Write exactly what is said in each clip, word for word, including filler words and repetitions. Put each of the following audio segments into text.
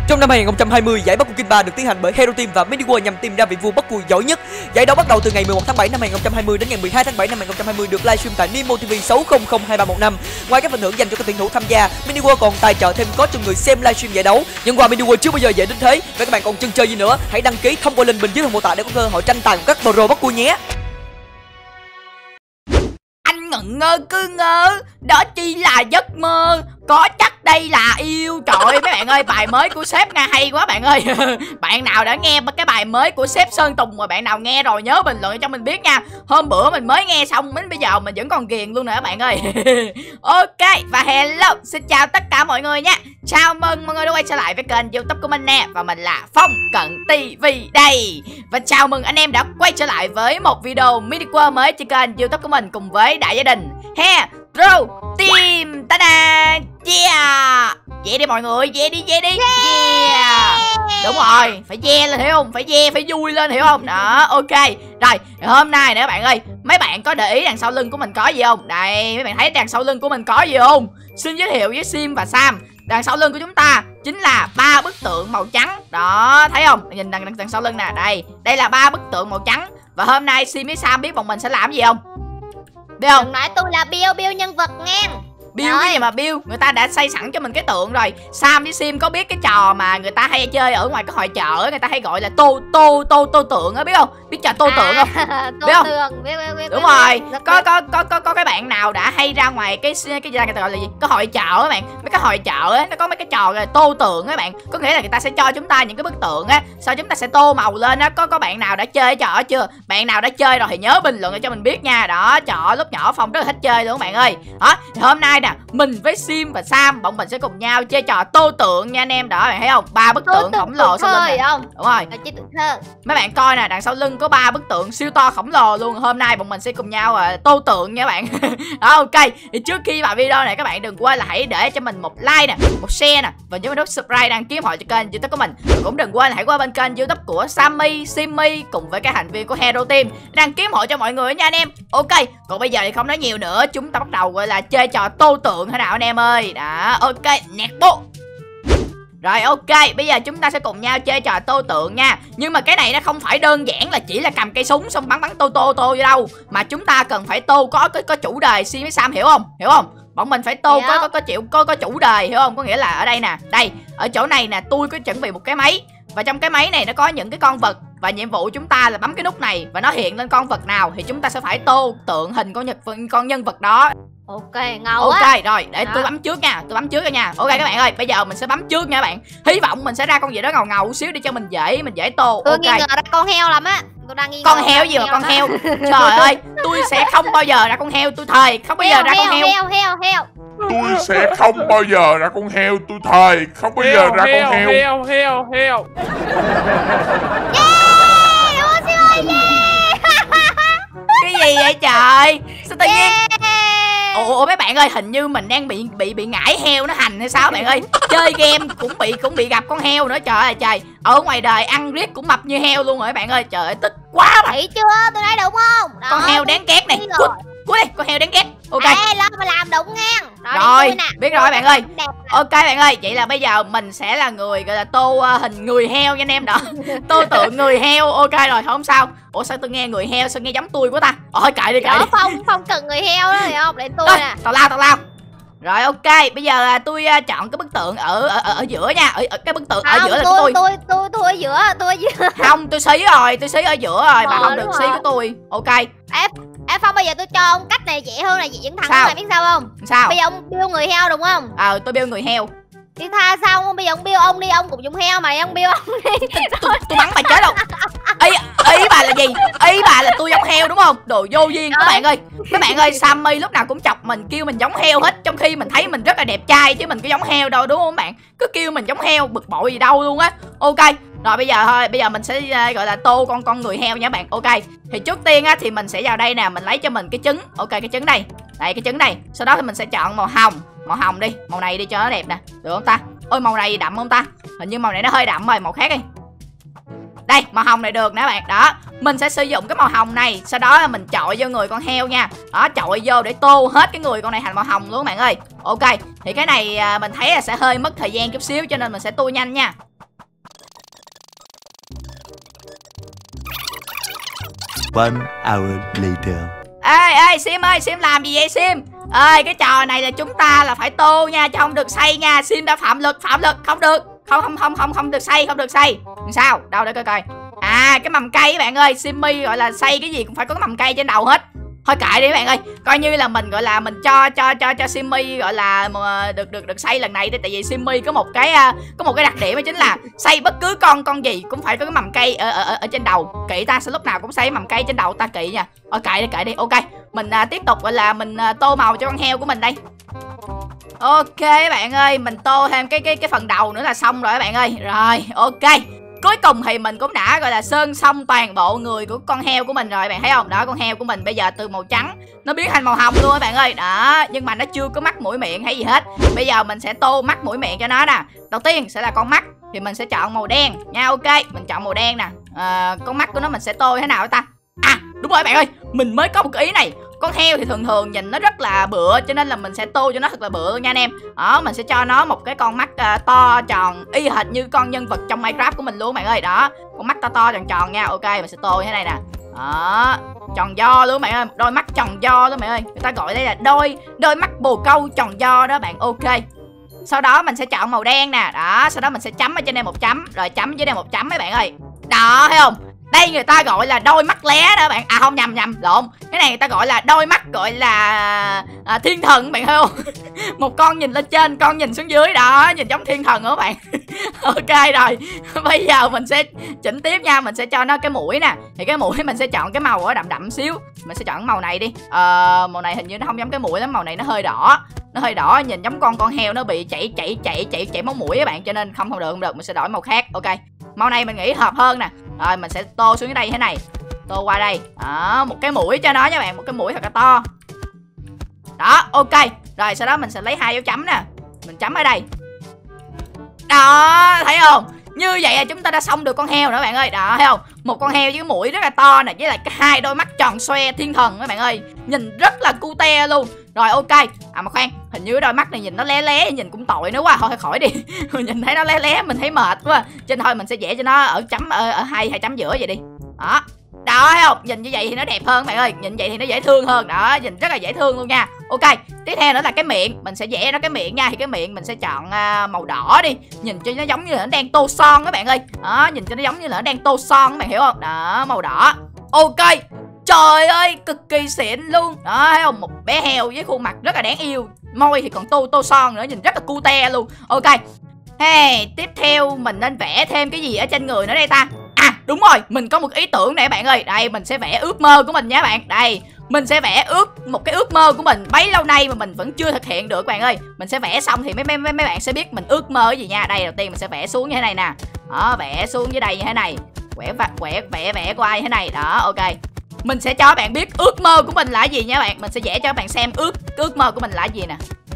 Trong năm hai nghìn không trăm hai mươi, giải Bắc Cua King ba được tiến hành bởi Hero Team và Miniworld nhằm tìm ra vị vua Bắc Cua giỏi nhất. Giải đấu bắt đầu từ ngày mười một tháng bảy năm hai nghìn không trăm hai mươi đến ngày mười hai tháng bảy năm hai nghìn không trăm hai mươi, được livestream tại Nimo ti vi sáu không không hai ba một năm. Ngoài các phần thưởng dành cho các tuyển thủ tham gia, Miniworld còn tài trợ thêm code cho người xem livestream giải đấu. Nhưng qua Miniworld chưa bao giờ dễ đến thế. Và các bạn còn chần chờ gì nữa? Hãy đăng ký thông qua link bên dưới phần mô tả để có cơ hội tranh tài của các pro Bắc Cua nhé. Anh ngẩn ngơ cứ ngơ, đó chỉ là giấc mơ, có chắc đây là yêu. Trời ơi mấy bạn ơi, bài mới của sếp nghe hay quá bạn ơi. Bạn nào đã nghe cái bài mới của sếp Sơn Tùng rồi, bạn nào nghe rồi nhớ bình luận cho mình biết nha. Hôm bữa mình mới nghe xong, đến bây giờ mình vẫn còn ghiền luôn nè các bạn ơi. Ok, và hello, xin chào tất cả mọi người nha. Chào mừng mọi người đã quay trở lại với kênh YouTube của mình nè. Và mình là Phong Cận ti vi đây. Và chào mừng anh em đã quay trở lại với một video Miniworld mới trên kênh YouTube của mình cùng với đại gia đình Hero Team. Ta-da! Yeah! Về đi mọi người, về đi, về đi. Yeah! Đúng rồi, phải ve lên hiểu không? Phải ve, phải vui lên hiểu không? Đó, ok. Rồi, hôm nay nè các bạn ơi, mấy bạn có để ý đằng sau lưng của mình có gì không? Đây, mấy bạn thấy đằng sau lưng của mình có gì không? Xin giới thiệu với Sim và Sam. Đằng sau lưng của chúng ta chính là ba bức tượng màu trắng. Đó, thấy không? Nhìn đằng, đằng, đằng sau lưng nè, đây. Đây là ba bức tượng màu trắng. Và hôm nay Sim với Sam biết bọn mình sẽ làm gì không? Biết không? Đừng nói tôi là Bill, Bill nhân vật nghe. Bill cái gì mà Bill, người ta đã xây sẵn cho mình cái tượng rồi. Sam với Sim có biết cái trò mà người ta hay chơi ở ngoài cái hội chợ, người ta hay gọi là tô tô tô tô tượng á, biết không? Biết trò tô tượng không? À, tô biết không? tượng, biết, biết, biết, đúng biết, rồi. biết. Có có có có có cái bạn nào đã hay ra ngoài cái cái gì người ta gọi là gì? Cái hội chợ á bạn. Mấy cái hội chợ á nó có mấy cái trò là tô tượng á bạn. Có nghĩa là người ta sẽ cho chúng ta những cái bức tượng á, sau chúng ta sẽ tô màu lên á. Có có bạn nào đã chơi cái trò đó chưa? Bạn nào đã chơi rồi thì nhớ bình luận cho mình biết nha. Đó, trò lúc nhỏ Phong rất là thích chơi luôn các bạn ơi. Đó, thì hôm nay nè, mình với Sim và Sam bọn mình sẽ cùng nhau chơi trò tô tượng nha anh em. Đó bạn thấy không? Ba bức tượng khổng lồ sau lưng nè. Không? Đúng rồi. Thơ. Mấy bạn coi nè, đằng sau lưng có ba bức tượng siêu to khổng lồ luôn. Hôm nay bọn mình sẽ cùng nhau à, tô tượng nha các bạn. Đó, ok. Thì trước khi vào video này các bạn đừng quên là hãy để cho mình một like nè, một share nè, và nhớ nút subscribe đăng ký hội cho kênh YouTube của mình. Và cũng đừng quên là hãy qua bên kênh YouTube của Sammy, Simmy cùng với các thành viên của Hero Team đăng ký hội cho mọi người nha anh em. Ok. Còn bây giờ thì không nói nhiều nữa, chúng ta bắt đầu gọi là chơi trò tô tượng thế nào anh em ơi. Đó, ok, nẹt bố. Rồi ok, bây giờ chúng ta sẽ cùng nhau chơi trò tô tượng nha. Nhưng mà cái này nó không phải đơn giản là chỉ là cầm cây súng xong bắn bắn tô tô tô vô đâu. Mà chúng ta cần phải tô có có, có chủ đề. Sim với Sam hiểu không? Hiểu không? Bọn mình phải tô có, có có chịu có có chủ đề hiểu không? Có nghĩa là ở đây nè, đây, ở chỗ này nè, tôi có chuẩn bị một cái máy. Và trong cái máy này nó có những cái con vật. Và nhiệm vụ chúng ta là bấm cái nút này và nó hiện lên con vật nào thì chúng ta sẽ phải tô tượng hình con nhật con nhân vật đó. Ok, ngầu ok á. Rồi để đó. Tôi bấm trước nha, tôi bấm trước rồi nha. Ok các bạn ơi, bây giờ mình sẽ bấm trước nha các bạn. Hy vọng mình sẽ ra con gì đó ngầu ngầu xíu để cho mình dễ mình dễ tô. Tôi ok nghi ngờ ra con heo lắm á. Tôi đang nghi ngờ con heo gì mà con heo. Trời ơi, tôi sẽ không bao giờ ra con heo, tôi thề không bao heo, giờ ra heo, con heo. Heo heo heo. Tôi sẽ không bao giờ ra con heo, tôi thề không bao giờ ra con heo. Heo heo heo. Cái gì vậy trời? Sao tự nhiên? Ủa mấy bạn ơi, hình như mình đang bị bị bị ngải heo nó hành hay sao bạn ơi? Chơi game cũng bị cũng bị gặp con heo nữa, trời ơi trời. Ở ngoài đời ăn riết cũng mập như heo luôn rồi bạn ơi. Trời ơi tức quá mà. Thấy chưa? Tôi nói đúng không? Đó, con heo đáng ghét này. Cút, cút đi, con heo đáng ghét. Ok. Ê, lo mà làm đúng ngang. Rồi, biết rồi bạn ơi. Ok bạn ơi, vậy là bây giờ mình sẽ là người gọi là tô uh, hình người heo nha anh em đó. Tô tượng người heo. Ok rồi, không sao. Ủa sao tôi nghe người heo sao nghe giống tôi quá ta? Ôi kệ đi kệ đi. Phong Phong cần người heo đó hiểu không? Để tôi nè. Tào lao tào lao. Rồi ok, bây giờ tôi uh, chọn cái bức tượng ở ở, ở, ở giữa nha. Ở, ở cái bức tượng không, ở giữa là tôi, của tôi. Tôi tôi tôi ở giữa, tôi ở giữa. Không, tôi xí rồi, tôi xí ở giữa rồi, bà không được xí của tôi. Ok. Ê, ê Phong bây giờ tôi cho ông cách này dễ hơn là diễn thẳng sao? Này biết sao không? Sao? Bây giờ ông bill người heo đúng không? Ờ, à, tôi bill người heo. Thì tha sao không? Bây giờ ông bill ông đi, ông cũng dùng heo mà ông bill ông đi. Tôi, tôi bắn bà chết đâu. Ý ý bà là gì? Ý bà là tôi giống heo đúng không? Đồ vô duyên các bạn ơi. Các bạn ơi, Sammy lúc nào cũng chọc mình kêu mình giống heo hết, trong khi mình thấy mình rất là đẹp trai chứ mình có giống heo đâu đúng không bạn? Cứ kêu mình giống heo bực bội gì đâu luôn á. Ok. Rồi bây giờ thôi, bây giờ mình sẽ uh, gọi là tô con con người heo nha bạn. Ok. Thì trước tiên á thì mình sẽ vào đây nè, mình lấy cho mình cái trứng. Ok, cái trứng này. Đây cái trứng này. Sau đó thì mình sẽ chọn màu hồng. Màu hồng đi, màu này đi cho nó đẹp nè. Được không ta? Ôi màu này đậm không ta? Hình như màu này nó hơi đậm rồi, màu khác đi. Đây, màu hồng này được nè bạn. Đó, mình sẽ sử dụng cái màu hồng này. Sau đó là mình chọi vô người con heo nha. Đó, chọi vô để tô hết cái người con này thành màu hồng luôn bạn ơi. Ok, thì cái này à, mình thấy là sẽ hơi mất thời gian chút xíu cho nên mình sẽ tô nhanh nha. One hour later. Ê ê Sim ơi, Sim làm gì vậy Sim? Ơi cái trò này là chúng ta là phải tô nha, chứ không được xây nha. Sim đã phạm luật, phạm luật không được. Không không không không không được xây, không được xây. Sao? Đâu để coi coi. À cái mầm cây các bạn ơi, Simmy gọi là xây cái gì cũng phải có cái mầm cây trên đầu hết. Thôi kệ đi các bạn ơi, coi như là mình gọi là mình cho cho cho cho Simmy gọi là được được được xây lần này đi, tại vì Simmy có một cái có một cái đặc điểm đó chính là xây bất cứ con con gì cũng phải có cái mầm cây ở ở, ở trên đầu. Kỵ ta sẽ lúc nào cũng xây mầm cây trên đầu ta kỵ nha. Thôi kệ đi kệ đi. Ok, mình à, tiếp tục gọi là mình à, tô màu cho con heo của mình đây. Ok các bạn ơi, mình tô thêm cái cái cái phần đầu nữa là xong rồi các bạn ơi. Rồi, ok. Cuối cùng thì mình cũng đã gọi là sơn xong toàn bộ người của con heo của mình rồi, bạn thấy không? Đó, con heo của mình bây giờ từ màu trắng nó biến thành màu hồng luôn các bạn ơi. Đó, nhưng mà nó chưa có mắt mũi miệng hay gì hết. Bây giờ mình sẽ tô mắt mũi miệng cho nó nè. Đầu tiên sẽ là con mắt, thì mình sẽ chọn màu đen nha. Ok, mình chọn màu đen nè. À, con mắt của nó mình sẽ tô thế nào ta? À, đúng rồi các bạn ơi, mình mới có một cái ý này. Con heo thì thường thường nhìn nó rất là bựa, cho nên là mình sẽ tô cho nó thật là bựa nha anh em. Đó, mình sẽ cho nó một cái con mắt uh, to tròn y hệt như con nhân vật trong Minecraft của mình luôn bạn ơi. Đó, con mắt to to tròn tròn nha. Ok, mình sẽ tô như thế này nè. Đó, tròn do luôn bạn ơi, đôi mắt tròn do đó bạn ơi. Người ta gọi đây là đôi đôi mắt bồ câu tròn do đó bạn. Ok. Sau đó mình sẽ chọn màu đen nè. Đó, sau đó mình sẽ chấm ở trên đây một chấm, rồi chấm dưới đây một chấm mấy bạn ơi. Đó, thấy không? Đây người ta gọi là đôi mắt lé đó bạn. À không, nhầm nhầm lộn. Cái này người ta gọi là đôi mắt gọi là à, thiên thần bạn thấy không? Một con nhìn lên trên, con nhìn xuống dưới. Đó, nhìn giống thiên thần đó bạn. Ok rồi. Bây giờ mình sẽ chỉnh tiếp nha. Mình sẽ cho nó cái mũi nè. Thì cái mũi mình sẽ chọn cái màu ở đậm đậm xíu. Mình sẽ chọn màu này đi. à, Màu này hình như nó không giống cái mũi lắm. Màu này nó hơi đỏ. Nó hơi đỏ, nhìn giống con con heo nó bị chảy chảy chảy chảy chảy máu mũi các bạn, cho nên không không được không được. Mình sẽ đổi màu khác. Ok, màu này mình nghĩ hợp hơn nè. Rồi mình sẽ tô xuống đây thế này, tô qua đây. Đó, một cái mũi cho nó nha bạn, một cái mũi thật là to. Đó, ok. Rồi sau đó mình sẽ lấy hai dấu chấm nè, mình chấm ở đây. Đó, thấy không? Như vậy là chúng ta đã xong được con heo nữa bạn ơi. Đó, thấy không? Một con heo với cái mũi rất là to nè, với lại cái hai đôi mắt tròn xoe thiên thần các bạn ơi, nhìn rất là cute luôn. Rồi ok. À mà khoan, hình như đôi mắt này nhìn nó lé lé, nhìn cũng tội nữa quá. Thôi khỏi đi. Mình nhìn thấy nó lé lé mình thấy mệt quá. Cho nên thôi mình sẽ vẽ cho nó ở chấm ở, ở hai hai chấm giữa vậy đi. Đó. Đó, thấy không? Nhìn như vậy thì nó đẹp hơn bạn ơi. Nhìn vậy thì nó dễ thương hơn. Đó, nhìn rất là dễ thương luôn nha. Ok, tiếp theo nữa là cái miệng. Mình sẽ vẽ nó cái miệng nha. Thì cái miệng mình sẽ chọn uh, màu đỏ đi. Nhìn cho nó giống như là nó đang tô son các bạn ơi. Đó, nhìn cho nó giống như là nó đang tô son các bạn hiểu không? Đó, màu đỏ. Ok. Trời ơi, cực kỳ xịn luôn. Đó, thấy không? Một bé heo với khuôn mặt rất là đáng yêu. Môi thì còn tô tô son nữa, nhìn rất là cute luôn. Ok. Hey, tiếp theo mình nên vẽ thêm cái gì ở trên người nữa đây ta? À, đúng rồi, mình có một ý tưởng này bạn ơi. Đây, mình sẽ vẽ ước mơ của mình nha bạn. Đây, mình sẽ vẽ ước một cái ước mơ của mình bấy lâu nay mà mình vẫn chưa thực hiện được bạn ơi. Mình sẽ vẽ xong thì mấy mấy mấy bạn sẽ biết mình ước mơ cái gì nha. Đây, đầu tiên mình sẽ vẽ xuống như thế này nè. Đó, vẽ xuống dưới đây như thế này. Vẽ vẽ vẽ vẽ qua như thế này. Đó, ok. Mình sẽ cho các bạn biết ước mơ của mình là gì nha bạn. Mình sẽ vẽ cho các bạn xem ước ước mơ của mình là gì nè.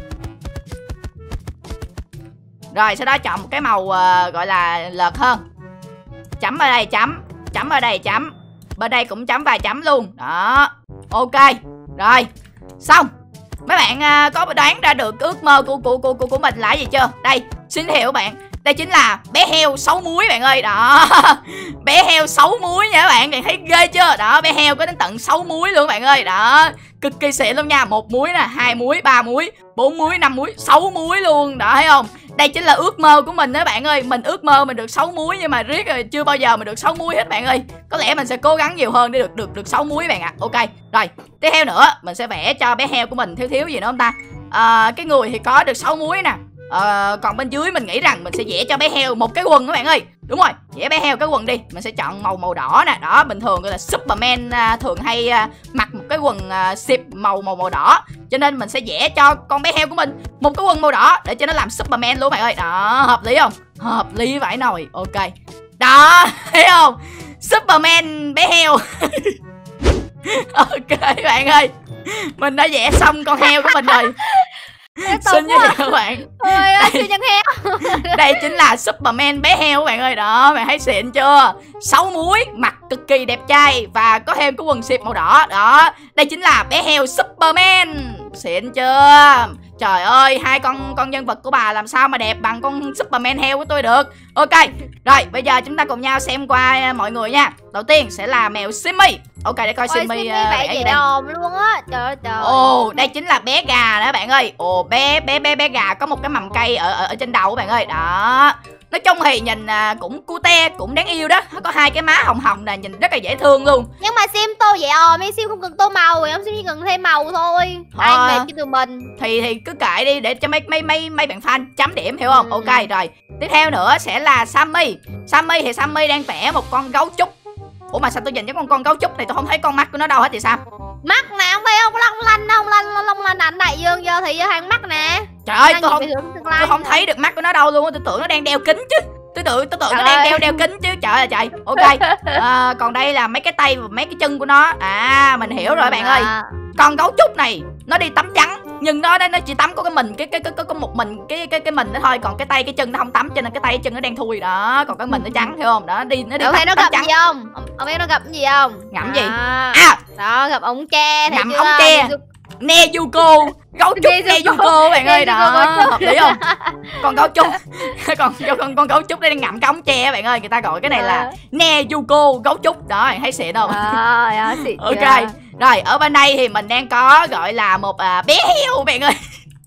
Rồi sau đó chọn một cái màu uh, gọi là lợt hơn. Chấm ở đây chấm, chấm ở đây chấm, bên đây cũng chấm vài chấm luôn. Đó, ok. Rồi, xong. Mấy bạn uh, có đoán ra được ước mơ của của của của, của mình là gì chưa? Đây, xin hiệu bạn. Đây chính là bé heo sáu múi bạn ơi. Đó. Bé heo sáu múi nha các bạn. Bạn thấy ghê chưa? Đó, bé heo có đến tận sáu múi luôn bạn ơi. Đó, cực kỳ xịn luôn nha. Một múi nè, hai múi, ba múi, bốn múi, năm múi, sáu múi luôn. Đó, thấy không? Đây chính là ước mơ của mình đó bạn ơi. Mình ước mơ mình được sáu múi, nhưng mà riết rồi chưa bao giờ mình được sáu múi hết bạn ơi. Có lẽ mình sẽ cố gắng nhiều hơn để được được được sáu múi bạn ạ. À. Ok. Rồi, tiếp theo nữa, mình sẽ vẽ cho bé heo của mình thiếu thiếu gì nữa không ta? À, cái người thì có được sáu múi nè. Ờ, còn bên dưới mình nghĩ rằng mình sẽ vẽ cho bé heo một cái quần các bạn ơi. Đúng rồi, vẽ bé heo cái quần đi. Mình sẽ chọn màu màu đỏ nè. Đó, bình thường gọi là Superman à, thường hay à, mặc một cái quần à, xịp màu màu màu đỏ. Cho nên mình sẽ vẽ cho con bé heo của mình một cái quần màu đỏ để cho nó làm Superman luôn bạn ơi. Đó, hợp lý không? Hợp lý vãi nồi. Ok. Đó, thấy không? Superman bé heo. Ok bạn ơi, mình đã vẽ xong con heo của mình rồi. Xin giới thiệu các bạn. Ôi ơi, siêu nhân heo. Đây chính là Superman bé heo các bạn ơi. Đó, bạn thấy xịn chưa? Sáu múi, mặt cực kỳ đẹp trai và có thêm cái quần xịp màu đỏ. Đó, đây chính là bé heo Superman. Xịn chưa? Trời ơi, hai con con nhân vật của bà làm sao mà đẹp bằng con Superman heo của tôi được. Ok, rồi bây giờ chúng ta cùng nhau xem qua mọi người nha. Đầu tiên sẽ là mèo Simmy. Ok, để coi Ôi, Simmy Simmy uh, vẽ vẽ gì gì đây. ồm luôn á. Trời ơi trời. Ồ, đây chính là bé gà đó bạn ơi. Ồ, bé bé bé bé gà có một cái mầm cây ở ở, ở trên đầu bạn ơi. Đó. Nói chung thì nhìn à, cũng cute, cũng đáng yêu đó. Nó có hai cái má hồng hồng nè, nhìn rất là dễ thương luôn. Nhưng mà Sim tô vậy ồm, em Sim không cần tô màu rồi, ông Sim chỉ cần thêm màu thôi. Ờ. Ai mệt cho tụi mình. Thì thì cứ kệ đi để cho mấy mấy mấy mấy bạn fan chấm điểm, hiểu không? Ừ. Ok rồi. Tiếp theo nữa sẽ là Sammy. Sammy thì Sammy đang vẽ một con gấu trúc. Ủa mà sao tôi nhìn cái con con gấu trúc này tôi không thấy con mắt của nó đâu hết thì sao? Mắt nè, ông thấy không? Có long lanh không? Lanh long lanh ảnh đại dương vô thì vô hàng mắt nè. Trời ơi, Đang tôi nhìn không về hướng tương lai tôi không nữa. thấy được mắt của nó đâu luôn á, tôi tưởng nó đang đeo kính chứ. Tôi tưởng tôi tưởng Trời nó đang ơi. đeo đeo kính chứ. Trời ơi trời. Ok. À, còn đây là mấy cái tay và mấy cái chân của nó. À, mình hiểu rồi bạn ơi. À. Con gấu trúc này nó đi tắm trắng, nhưng nó nó chỉ tắm có cái mình cái cái cái có một mình cái cái cái mình đó thôi, còn cái tay cái chân nó không tắm, cho nên cái tay cái chân nó đen thui đó, còn cái mình nó trắng, hiểu không? Đó, đi nó đi Ông thấy tắm, nó tắm gặp trắng. gì không? Ông, ông thấy nó gặp gì không? Ngậm gì? À. À, Đó, gặp ống tre. thấy ngậm chưa? ống tre. Nezuko, gấu trúc Nezuko bạn ơi, đó hợp lý không? Con gấu trúc còn con con gấu trúc đây đang ngậm cái ống tre bạn ơi, người ta gọi cái này là Nezuko gấu trúc đó, thấy xịn không? Trời ơi, xịn Ok chưa? rồi, ở bên đây thì mình đang có gọi là một à, bé heo bạn ơi.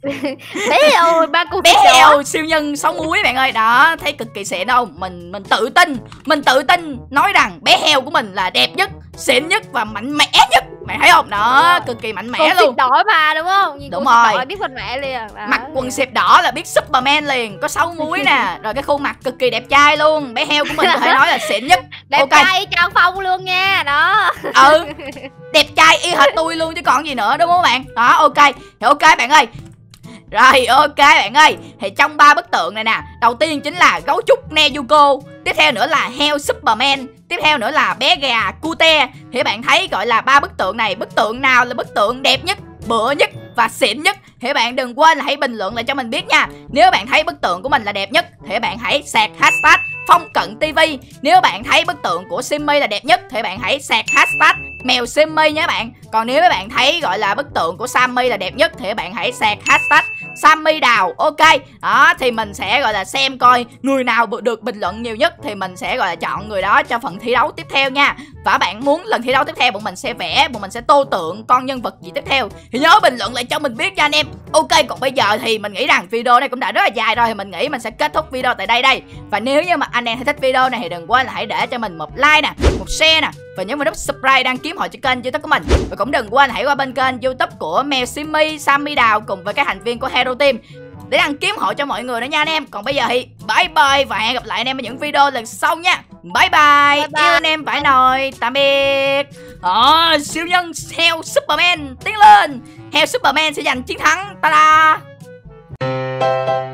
Bé ơi, ba cô Bé thịt đỏ. heo siêu nhân sáu múi bạn ơi, đó thấy cực kỳ xịn không? Mình mình tự tin, mình tự tin nói rằng bé heo của mình là đẹp nhất, xịn nhất và mạnh mẽ nhất. Mày thấy không? Đó, cực kỳ mạnh mẽ Cô luôn. thịt đỏ mà đúng không? Nhìn Đúng cô thịt rồi. đỏ biết phần mẹ liền. Đó. Mặc quần xẹp đỏ là biết Superman liền, có sáu múi nè, rồi cái khuôn mặt cực kỳ đẹp trai luôn. Bé heo của mình có thể nói là xịn nhất. Đẹp Ok. trai Trang Phong luôn nha. Đó. Ừ, đẹp trai y hệt tôi luôn chứ còn gì nữa, đúng không bạn? Đó, ok thì ok bạn ơi. Rồi ok bạn ơi, thì trong ba bức tượng này nè, đầu tiên chính là gấu trúc Nezuko, tiếp theo nữa là heo Superman, tiếp theo nữa là bé gà Cute. Thì bạn thấy gọi là ba bức tượng này, bức tượng nào là bức tượng đẹp nhất, bựa nhất và xịn nhất thì bạn đừng quên là hãy bình luận lại cho mình biết nha. Nếu bạn thấy bức tượng của mình là đẹp nhất thì bạn hãy sạc hashtag Phong Cận ti vi. Nếu bạn thấy bức tượng của Simmy là đẹp nhất thì bạn hãy sạc hashtag Mèo Simmy nhé bạn. Còn nếu các bạn thấy gọi là bức tượng của Sammy là đẹp nhất thì bạn hãy sạc hashtag Sammy Đào. Ok, đó thì mình sẽ gọi là xem coi người nào được bình luận nhiều nhất thì mình sẽ gọi là chọn người đó cho phần thi đấu tiếp theo nha. Và bạn muốn lần thi đấu tiếp theo bọn mình sẽ vẽ, bọn mình sẽ tô tượng con nhân vật gì tiếp theo thì nhớ bình luận lại cho mình biết nha anh em. Ok, còn bây giờ thì mình nghĩ rằng video này cũng đã rất là dài rồi, thì mình nghĩ mình sẽ kết thúc video tại đây đây. Và nếu như mà anh em thấy thích video này thì đừng quên là hãy để cho mình một like nè, một share nè, và nhấn vào nút subscribe đăng ký họ cho kênh YouTube của mình. Và cũng đừng quên hãy qua bên kênh YouTube của Mèo Simmy, Sammy Đào cùng với các thành viên của Hero Team để đăng ký hộ cho mọi người nữa nha anh em. Còn bây giờ thì bye bye và hẹn gặp lại anh em ở những video lần sau nha. Bye bye, Bye bye. yêu anh em phải nồi, tạm biệt. Đó, siêu nhân heo Superman tiến lên, heo Superman sẽ giành chiến thắng. Ta-da.